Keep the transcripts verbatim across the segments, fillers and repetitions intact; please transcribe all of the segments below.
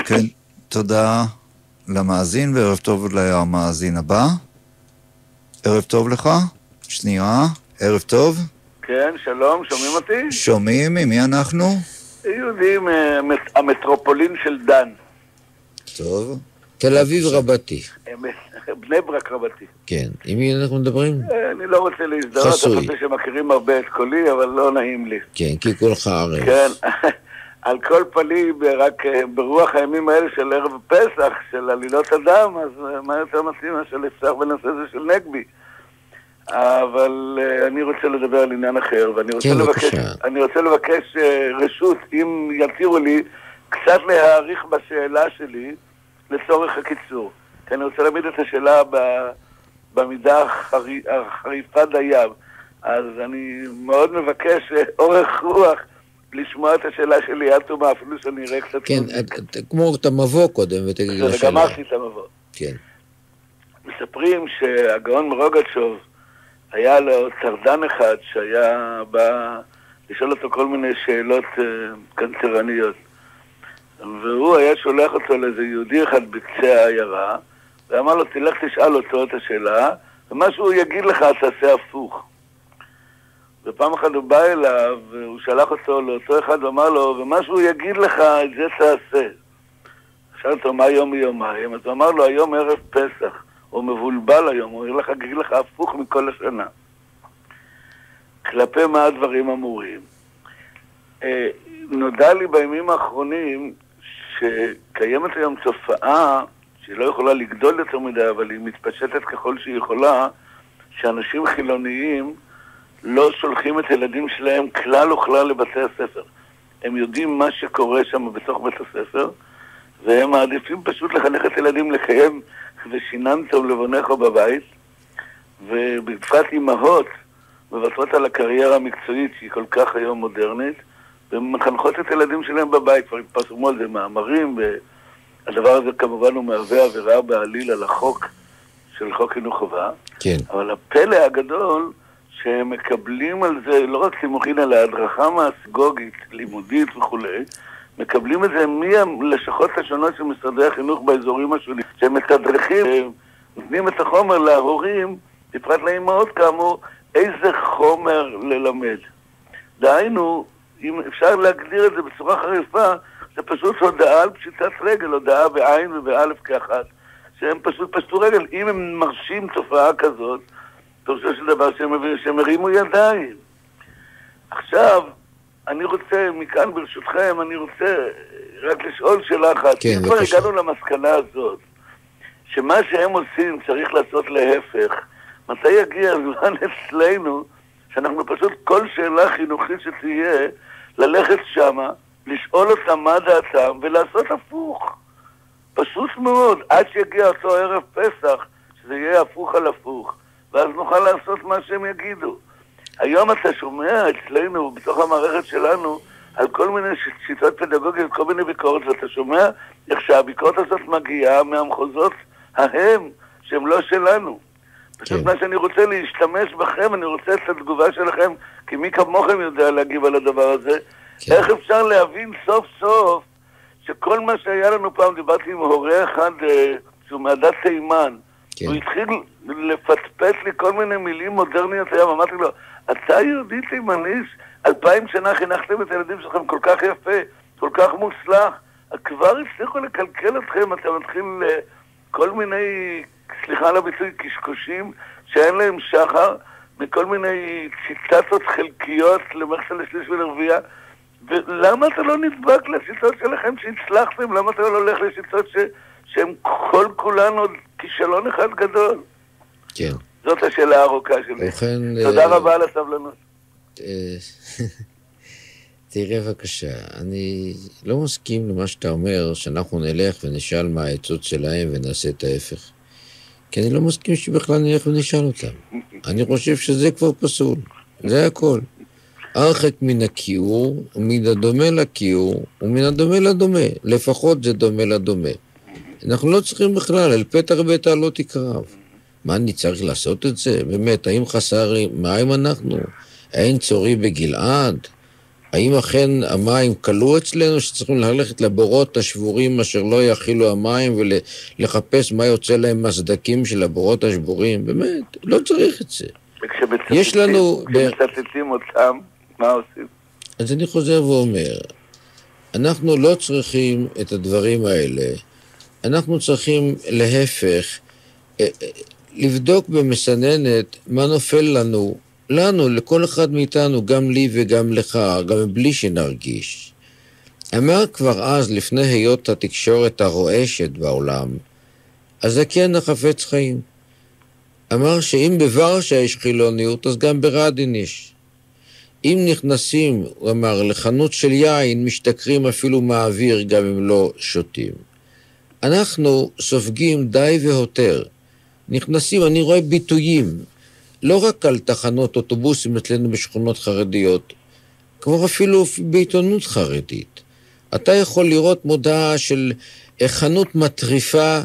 כן, תודה למאזין, וערב טוב למאזין הבא. ערב טוב לך, שנייה, ערב טוב. כן, שלום, שומעים אותי? שומעים, מי אנחנו? יהודים, המטרופולין של דן. טוב. תל אביב רבתי. בני ברק רבתי. כן, עם מי אנחנו מדברים? אני לא רוצה להזדהות, חסוי. אני חושב שמכירים הרבה את קולי, אבל לא נעים לי. כן, כי כולך ערב. כן, על כל פנים, רק ברוח הימים האלה של ערב פסח, של עלילות הדם, אז מה יותר מתאים של אפשר בנושא זה של נגבי. אבל אני רוצה לדבר על עניין אחר, ואני רוצה כן, לבקש, בבקשה. אני רוצה לבקש רשות, אם יתירו לי, קצת להעריך בשאלה שלי, לצורך הקיצור. כי אני רוצה להעמיד את השאלה במידה החרי, החריפה דייו. אז אני מאוד מבקש אורך רוח לשמוע את השאלה שלי עד תומה, אפילו שאני אראה קצת... כן, את, את, כמו את המבוא קודם ותגיד לשאלה. גמרתי את המבוא. כן. מספרים שהגאון מרוגצ'וב היה לו צרדן אחד שהיה בא לשאול אותו כל מיני שאלות uh, קנצרניות. והוא היה שולח אותו לאיזה יהודי אחד בקצה העיירה, ואמר לו, תלך תשאל אותו את השאלה, ומה שהוא יגיד לך, תעשה הפוך. ופעם אחת הוא בא אליו, והוא שלח אותו לאותו אחד, ואמר לו, ומה שהוא יגיד לך, את זה תעשה. שאל אותו, מה יום מיומיים? אז הוא אמר לו, היום ערב פסח, הוא מבולבל היום, הוא ילך להגיד לך הפוך מכל השנה. כלפי מה הדברים אמורים. אה, נודע לי בימים האחרונים, שקיימת היום תופעה, שהיא לא יכולה לגדול יותר מדי, אבל היא מתפשטת ככל שהיא יכולה, שאנשים חילוניים לא שולחים את הילדים שלהם כלל וכלל לבתי הספר. הם יודעים מה שקורה שם בתוך בית הספר, והם מעדיפים פשוט לחנך את הילדים לקיים ושיננתם לבונך בבית, ובפרט אימהות מוותרות על הקריירה המקצועית שהיא כל כך היום מודרנית, ומחנכות את הילדים שלהם בבית. כבר התפרסמו על זה מאמרים, והדבר הזה כמובן הוא מהווה עבירה בעליל על החוק של חוק חינוך חובה. כן. אבל הפלא הגדול שהם מקבלים על זה לא רק סימוכין אלא הדרכה מאסגוגית, לימודית וכו', מקבלים את זה מהלשכות השונות של משרדי החינוך באזורים השונים, שהם מתדרכים, נותנים את החומר להורים, בפרט לאמהות כאמור, איזה חומר ללמד. דהיינו, אם אפשר להגדיר את זה בצורה חריפה, זה פשוט הודעה על פשיטת רגל, הודעה בעין ובאלף כאחת, שהם פשוט פשטו רגל. אם הם מרשים תופעה כזאת, תורשו של דבר שהם, שהם הרימו ידיים. עכשיו, אני רוצה, מכאן ברשותכם, אני רוצה רק לשאול שאלה אחת. כן, כבר הגענו למסקנה הזאת, שמה שהם עושים צריך לעשות להפך. מתי יגיע הזמן אצלנו, שאנחנו פשוט כל שאלה חינוכית שתהיה, ללכת שמה, לשאול אותם מה דעתם, ולעשות הפוך. פשוט מאוד, עד שיגיע אותו ערב פסח, שזה יהיה הפוך על הפוך, ואז נוכל לעשות מה שהם יגידו. היום אתה שומע אצלנו, בתוך המערכת שלנו, על כל מיני שיטות פדגוגיות, כל מיני ביקורת, ואתה שומע איך שהביקורת הזאת מגיעה מהמחוזות ההם, שהם לא שלנו. פשוט כן. מה שאני רוצה להשתמש בכם, אני רוצה את התגובה שלכם, כי מי כמוכם יודע להגיב על הדבר הזה. כן. איך אפשר להבין סוף סוף, שכל מה שהיה לנו פעם, דיברתי עם הורה אחד, שהוא מעדת תימן, כן. הוא התחיל לפטפט לי כל מיני מילים מודרניות היום, אמרתי לו, אתה יהודי תימניס, אלפיים שנה חינכתם את הילדים שלכם כל כך יפה, כל כך מוצלח, כבר הצליחו לקלקל אתכם, אתה מתחיל כל מיני, סליחה על הביטוי, קשקושים שאין להם שחר, מכל מיני ציטטות חלקיות למערכת לשליש ולרבייה, ולמה אתה לא נדבק לשיטות שלכם שהצלחתם? למה אתה לא הולך לשיטות ש... שהם כל כולן עוד כישלון אחד גדול? כן. זאת השאלה הארוכה שלי. ובכן, תודה אה, רבה על הסבלנות. אה, תראה בבקשה, אני לא מסכים למה שאתה אומר, שאנחנו נלך ונשאל מה העצות שלהם ונעשה את ההפך. כי אני לא מסכים שבכלל נלך ונשאל אותם. אני חושב שזה כבר פסול. זה הכל. הרחק מן הכיעור, ומן הדומה לכיעור, ומן הדומה לדומה. לפחות זה דומה לדומה. אנחנו לא צריכים בכלל, אל פתח ביתה לא תקרב. מה אני צריך לעשות את זה? באמת, האם חסר מים אנחנו? אין צורי בגלעד? האם אכן המים קלו אצלנו שצריכים ללכת לבורות השבורים אשר לא יכילו המים ולחפש מה יוצא להם מהסדקים של הבורות השבורים? באמת, לא צריך את זה. יש לנו... כשמצטטים אותם, מה עושים? אז אני חוזר ואומר, אנחנו לא צריכים את הדברים האלה, אנחנו צריכים להפך, לבדוק במסננת מה נופל לנו, לנו, לכל אחד מאיתנו, גם לי וגם לך, גם בלי שנרגיש. אמר כבר אז, לפני היות התקשורת הרועשת בעולם, אז כן החפץ חיים. אמר שאם בוורשה יש חילוניות, אז גם ברדין יש. אם נכנסים, הוא אמר, לחנות של יין, משתכרים אפילו מהאוויר, גם אם לא שותים. אנחנו סופגים די והותר. נכנסים, אני רואה ביטויים, לא רק על תחנות אוטובוסים אצלנו בשכונות חרדיות, כבר אפילו בעיתונות חרדית. אתה יכול לראות מודעה של חנות מטריפה,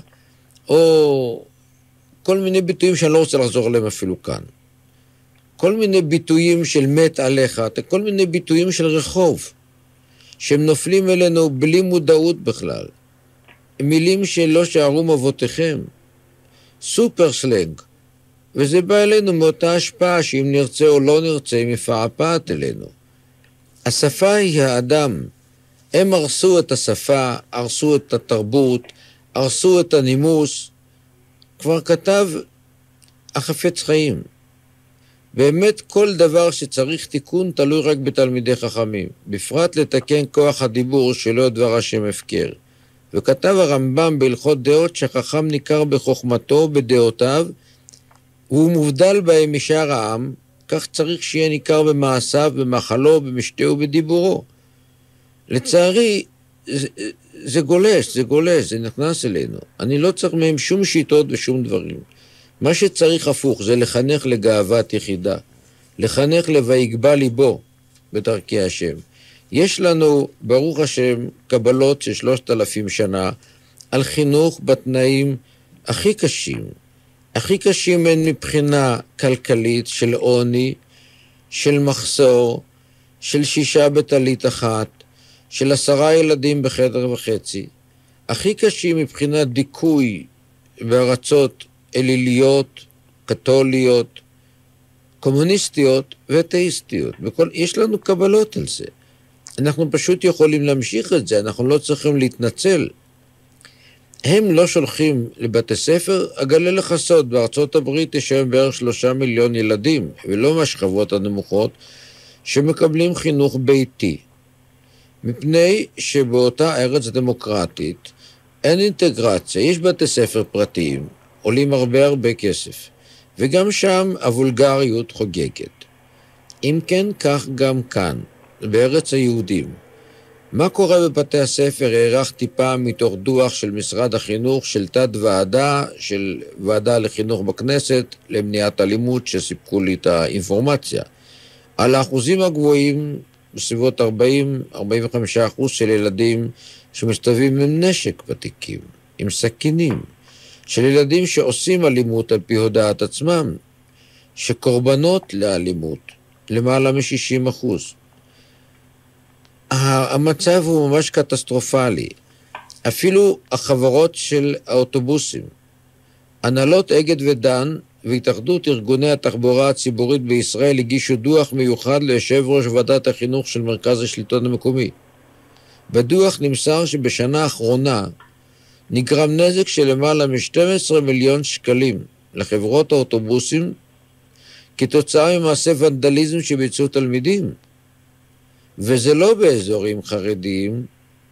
או כל מיני ביטויים שאני לא רוצה לחזור עליהם אפילו כאן. כל מיני ביטויים של מת עליך, כל מיני ביטויים של רחוב, שהם נופלים אלינו בלי מודעות בכלל. מילים שלא שערו מבותיכם. סופר סלנג. וזה בא אלינו מאותה השפעה, שאם נרצה או לא נרצה, היא מפעפעת אלינו. השפה היא האדם. הם הרסו את השפה, הרסו את התרבות, הרסו את הנימוס. כבר כתב החפץ חיים. באמת כל דבר שצריך תיקון תלוי רק בתלמידי חכמים. בפרט לתקן כוח הדיבור שלא דבר השם הפקר. וכתב הרמב"ם בהלכות דעות שחכם ניכר בחוכמתו, בדעותיו, והוא מובדל בהם משאר העם, כך צריך שיהיה ניכר במעשיו, במחלו, במשתהו ובדיבורו. לצערי, זה, זה גולש, זה גולש, זה נכנס אלינו. אני לא צריך מהם שום שיטות ושום דברים. מה שצריך הפוך זה לחנך לגאוות יחידה, לחנך לויגבה ליבו בדרכי השם. יש לנו, ברוך השם, קבלות של שלושת אלפים שנה על חינוך בתנאים הכי קשים. הכי קשים הן מבחינה כלכלית של עוני, של מחסור, של שישה בטלית אחת, של עשרה ילדים בחדר וחצי. הכי קשים מבחינת דיכוי בארצות אליליות, קתוליות, קומוניסטיות ואתאיסטיות. בכל, יש לנו קבלות על זה. אנחנו פשוט יכולים להמשיך את זה, אנחנו לא צריכים להתנצל. הם לא שולחים לבתי ספר, אגלה לך סוד, בארצות הברית יש היום בערך שלושה מיליון ילדים, ולא מהשכבות הנמוכות, שמקבלים חינוך ביתי. מפני שבאותה ארץ דמוקרטית אין אינטגרציה, יש בתי ספר פרטיים, עולים הרבה הרבה כסף, וגם שם הוולגריות חוגגת. אם כן, כך גם כאן, בארץ היהודים. מה קורה בבתי הספר? הערכתי פעם מתוך דוח של משרד החינוך, של תת ועדה, של ועדה לחינוך בכנסת, למניעת אלימות, שסיפקו לי את האינפורמציה. על האחוזים הגבוהים, בסביבות ארבעים עד ארבעים וחמישה אחוז של ילדים שמסתובבים עם נשק בתיקים, עם סכינים, של ילדים שעושים אלימות על פי הודעת עצמם, שקורבנות לאלימות, למעלה מ-שישים אחוז. המצב הוא ממש קטסטרופלי. אפילו החברות של האוטובוסים, הנהלות אגד ודן והתאחדות ארגוני התחבורה הציבורית בישראל הגישו דוח מיוחד ליושב ראש ועדת החינוך של מרכז השלטון המקומי. בדוח נמסר שבשנה האחרונה נגרם נזק של למעלה מ-שנים עשר מיליון שקלים לחברות האוטובוסים כתוצאה ממעשה ונדליזם שביצעו תלמידים. וזה לא באזורים חרדיים.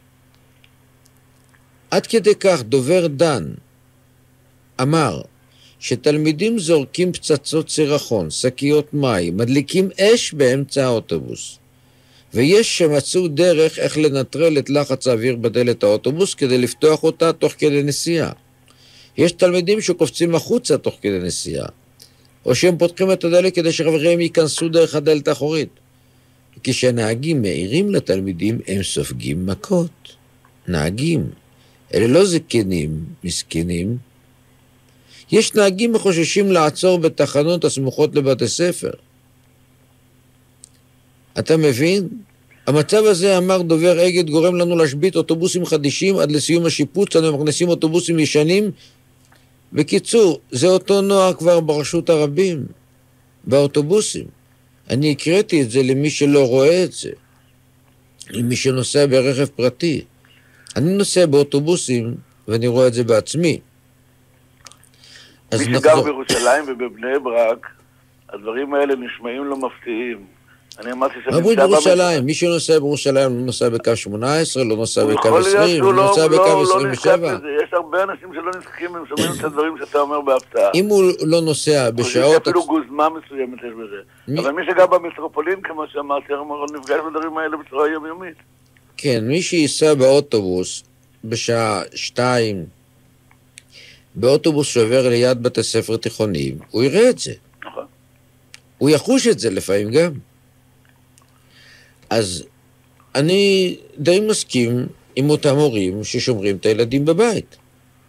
עד כדי כך דובר דן אמר שתלמידים זורקים פצצות סירחון, שקיות מים, מדליקים אש באמצע האוטובוס. ויש שמצאו דרך איך לנטרל את לחץ האוויר בדלת האוטובוס כדי לפתוח אותה תוך כדי נסיעה. יש תלמידים שקופצים החוצה תוך כדי נסיעה, או שהם פותחים את הדלת כדי שחבריהם ייכנסו דרך הדלת האחורית. כשהנהגים מעירים לתלמידים הם סופגים מכות. נהגים, אלה לא זקנים, מסכנים. יש נהגים מחוששים לעצור בתחנות הסמוכות לבתי ספר. אתה מבין? המצב הזה, אמר דובר אגד, גורם לנו להשבית אוטובוסים חדישים עד לסיום השיפוץ, אנו מכניסים אוטובוסים ישנים. בקיצור, זה אותו נוער כבר ברשות הרבים, באוטובוסים. אני הקראתי את זה למי שלא רואה את זה, למי שנוסע ברכב פרטי. אני נוסע באוטובוסים, ואני רואה את זה בעצמי. מי שגר בירושלים ובבני ברק, הדברים האלה נשמעים לא מפתיעים. אני אמרתי שאני נמצא בירושלים, מי שנוסע בירושלים לא נוסע בקו שמונה עשרה, לא נוסע בקו עשרים, לא נוסע בקו עשרים ושבע. יש הרבה אנשים שלא נזכים, הם שומעים את הדברים שאתה אומר בהפתעה. אם הוא לא נוסע בשעות... אפילו גוזמה מסוימת יש בזה. אבל מי שגר במטרופולין, כמו שאמרתי, נפגש בדברים האלה בצורה יומיומית. כן, מי שייסע באוטובוס בשעה שתיים, באוטובוס שעובר ליד בתי ספר תיכוניים, הוא יראה את זה. נכון. הוא יחוש את זה לפעמים גם. אז אני די מסכים עם אותם הורים ששומרים את הילדים בבית.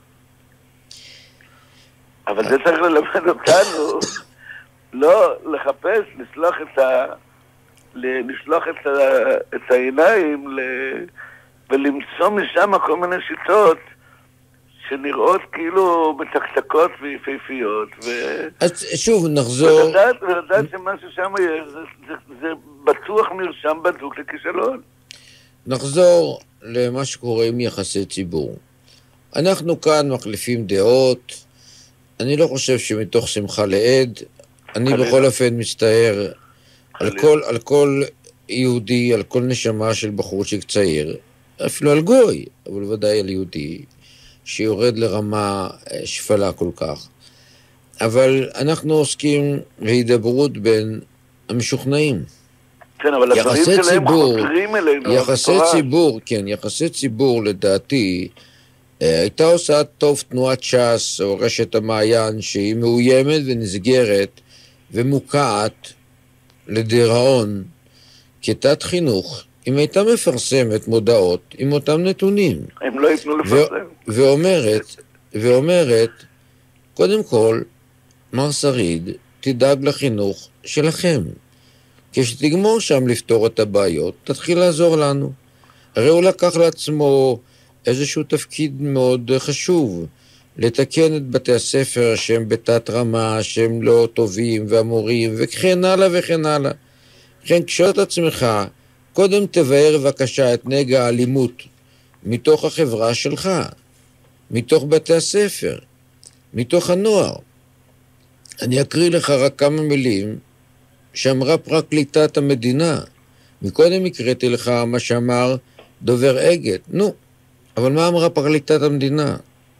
אבל זה צריך ללמד אותנו, לא לחפש, לסלוח את ה... לשלוח את, ה... את העיניים ל... ולמצוא משם כל מיני שיטות שנראות כאילו מתקתקות ויפהפיות. ו... אז שוב נחזור... ולדעת, ולדעת שמה ששם יש, זה, זה, זה בטוח מרשם בדוק לכישלון. נחזור למה שקורה עם יחסי ציבור. אנחנו כאן מחליפים דעות, אני לא חושב שמתוך שמחה לעד, אני חלילה. בכל אופן מצטער על כל, על כל יהודי, על כל נשמה של בחורצ'יק צעיר, אפילו על גוי, אבל ודאי על יהודי, שיורד לרמה שפלה כל כך. אבל אנחנו עוסקים בהידברות בין המשוכנעים. כן, אבל הדברים שלהם ציבור, חותרים אלינו. יחסי ציבור, כן, יחסי ציבור לדעתי, הייתה עושה טוב תנועת ש"ס או רשת המעיין שהיא מאוימת ונסגרת ומוקעת לדיראון כתת חינוך, אם הייתה מפרסמת מודעות עם אותם נתונים. הם לא ייתנו לפרסם. ואומרת, ואומרת, קודם כל, מר שריד, תדאג לחינוך שלכם. כשתגמור שם לפתור את הבעיות, תתחיל לעזור לנו. הרי הוא לקח לעצמו איזשהו תפקיד מאוד חשוב, לתקן את בתי הספר שהם בתת רמה, שהם לא טובים והמורים, וכן הלאה וכן הלאה. לכן כשאל את עצמך, קודם תבאר בבקשה את נגע האלימות מתוך החברה שלך, מתוך בתי הספר, מתוך הנוער. אני אקריא לך רק כמה מילים שאמרה פרקליטת המדינה. מקודם הקראתי לך מה שאמר דובר אגד. נו, אבל מה אמרה פרקליטת המדינה?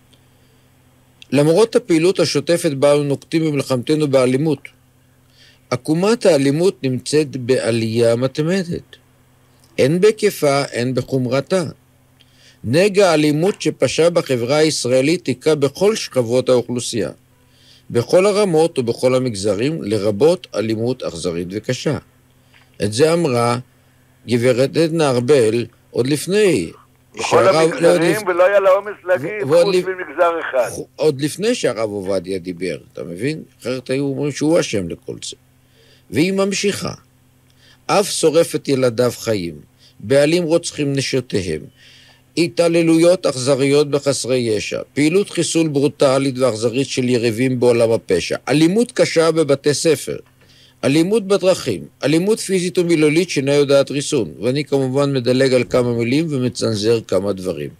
למרות הפעילות השוטפת בה אנו נוקטים במלחמתנו באלימות, עקומת האלימות נמצאת בעלייה מתמדת. אין בהיקפה, אין בחומרתה. נגע האלימות שפשה בחברה הישראלית תיקה בכל שכבות האוכלוסייה, בכל הרמות ובכל המגזרים, לרבות אלימות אכזרית וקשה. את זה אמרה גברת עדנה ארבל עוד לפני. בכל המגזרים, ולא היה לה אומץ להגיד חוץ ממגזר אחד. עוד לפני שהרב עובדיה דיבר, אתה מבין? אחרת היו אומרים שהוא אשם לכל זה. והיא ממשיכה. אף שורף את ילדיו חיים, בעלים רוצחים נשותיהם, התעללויות אכזריות בחסרי ישע, פעילות חיסול ברוטלית ואכזרית של יריבים בעולם הפשע, אלימות קשה בבתי ספר, אלימות בדרכים, אלימות פיזית ומילולית שאינה יודעת ריסון, ואני כמובן מדלג על כמה מילים ומצנזר כמה דברים.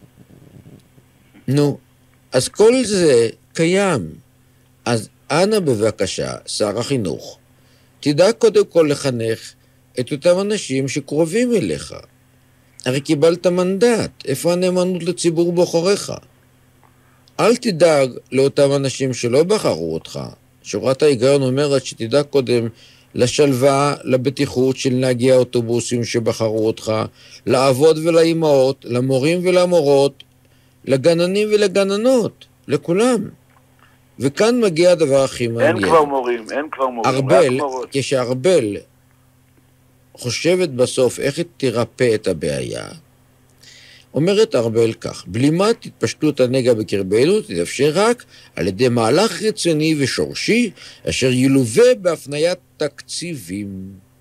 נו, אז כל זה קיים. אז אנא בבקשה, שר החינוך, תדע קודם כל לחנך את אותם אנשים שקרובים אליך. הרי קיבלת מנדט, איפה הנאמנות לציבור בוחריך? אל תדאג לאותם אנשים שלא בחרו אותך. שורת ההיגיון אומרת שתדאג קודם לשלווה, לבטיחות של נהגי האוטובוסים שבחרו אותך, לעבוד ולאימהות, למורים ולמורות, לגננים ולגננות, לכולם. וכאן מגיע הדבר הכי מעניין. אין כבר מורים, אין כבר מורים, ארבל, רק מורות. כשארבל חושבת בסוף איך היא תרפא את הבעיה, אומרת ארבל כך, בלימת התפשטות הנגע בקרבנו תתאפשר רק על ידי מהלך רציני ושורשי, אשר ילווה בהפניית תקציבים.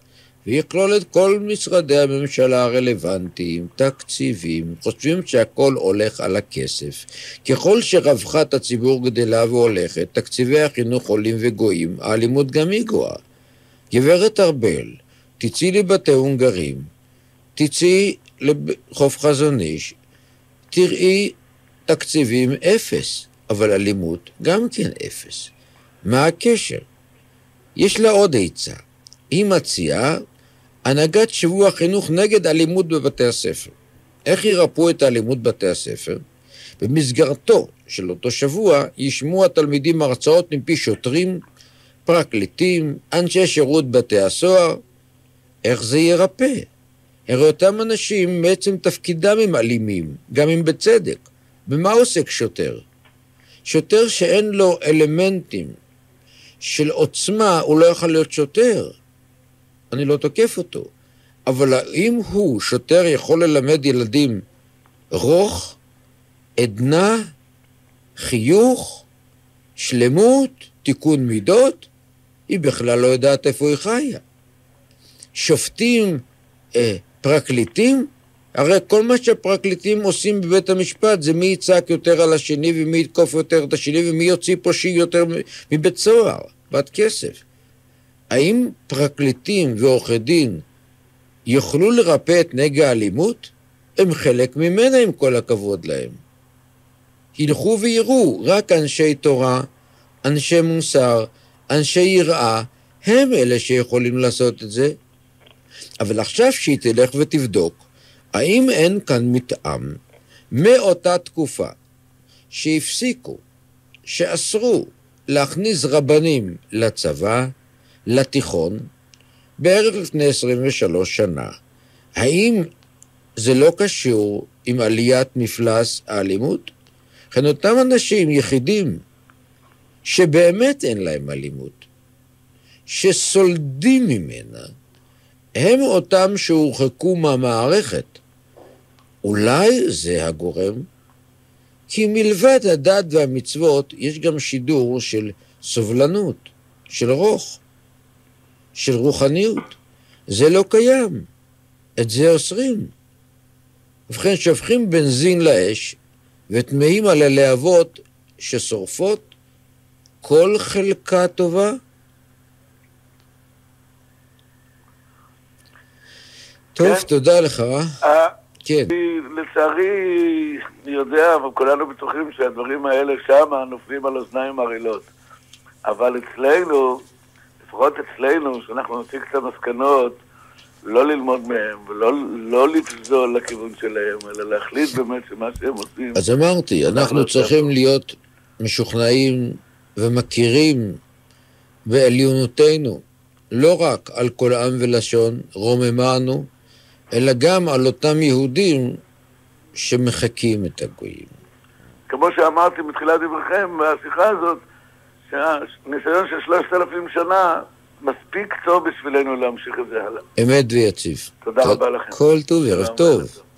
ויכלול את כל משרדי הממשלה הרלוונטיים, תקציבים, חושבים שהכל הולך על הכסף. ככל שרווחת הציבור גדלה והולכת, תקציבי החינוך עולים וגויים, האלימות גם היא גואה. גברת ארבל, תצאי לבתי הונגרים, תצאי לחוף חזון איש, תראי תקציבים אפס, אבל אלימות גם כן אפס. מה הקשר? יש לה עוד עצה. היא מציעה הנהגת שבוע חינוך נגד אלימות בבתי הספר. איך ירפאו את האלימות בבתי הספר? במסגרתו של אותו שבוע ישמעו התלמידים הרצאות מפי שוטרים, פרקליטים, אנשי שירות בתי הסוהר. איך זה ירפא? הרי אותם אנשים בעצם תפקידם הם אלימים, גם אם בצדק. במה עוסק שוטר? שוטר שאין לו אלמנטים של עוצמה, הוא לא יכול להיות שוטר. אני לא תוקף אותו. אבל אם הוא, שוטר, יכול ללמד ילדים רוך, עדנה, חיוך, שלמות, תיקון מידות, היא בכלל לא יודעת איפה היא חיה. שופטים, אה, פרקליטים, הרי כל מה שהפרקליטים עושים בבית המשפט זה מי יצעק יותר על השני ומי יתקוף יותר את השני ומי יוציא פושי יותר מבית סוהר, בת כסף. האם פרקליטים ועורכי דין יוכלו לרפא את נגע האלימות? הם חלק ממנה עם כל הכבוד להם. הלכו ויראו, רק אנשי תורה, אנשי מוסר, אנשי יראה, הם אלה שיכולים לעשות את זה. אבל עכשיו שהיא תלך ותבדוק, האם אין כאן מתאם מאותה תקופה שהפסיקו, שאסרו להכניס רבנים לצבא, לתיכון, בערך לפני עשרים ושלוש שנה. האם זה לא קשור עם עליית מפלס האלימות? לכן אותם אנשים יחידים שבאמת אין להם אלימות, שסולדים ממנה, הם אותם שהורחקו מהמערכת. אולי זה הגורם, כי מלבד הדת והמצוות יש גם שידור של סובלנות, של רוך, של רוחניות. זה לא קיים. את זה אוסרים. ובכן שפכים בנזין לאש ותמאים על הלהבות ששורפות כל חלקה טובה. טוב, תודה לך. כן. לצערי, אני יודע, אבל כולנו בטוחים שהדברים האלה שם נופלים על אוזניים ערלות. אבל אצלנו, לפחות אצלנו, שאנחנו נציג את המסקנות, לא ללמוד מהם, ולא לא לפזול לכיוון שלהם, אלא להחליט באמת שמה שהם עושים. אז אמרתי, אנחנו צריכים להיות משוכנעים ומכירים בעליונותינו, לא רק על כל עם ולשון, רוממנו, אלא גם על אותם יהודים שמחקים את הגויים. כמו שאמרתי בתחילת דבריכם, בשיחה הזאת, שהניסיון של שלושת אלפים שנה מספיק טוב בשבילנו להמשיך את זה הלאה. אמת ויציב. תודה רבה לכם. כל טוב, ערב טוב.